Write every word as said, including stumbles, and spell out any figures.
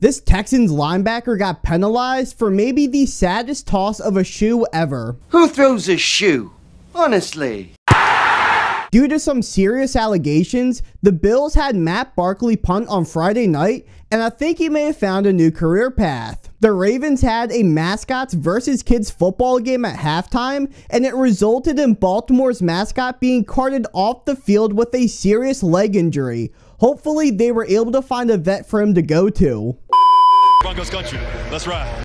This Texans linebacker got penalized for maybe the saddest toss of a shoe ever. Who throws a shoe? Honestly. Due to some serious allegations, the Bills had Matt Barkley punt on Friday night, and I think he may have found a new career path. The Ravens had a Mascots versus Kids football game at halftime, and it resulted in Baltimore's mascot being carted off the field with a serious leg injury. Hopefully, they were able to find a vet for him to go to. Broncos country, let's ride.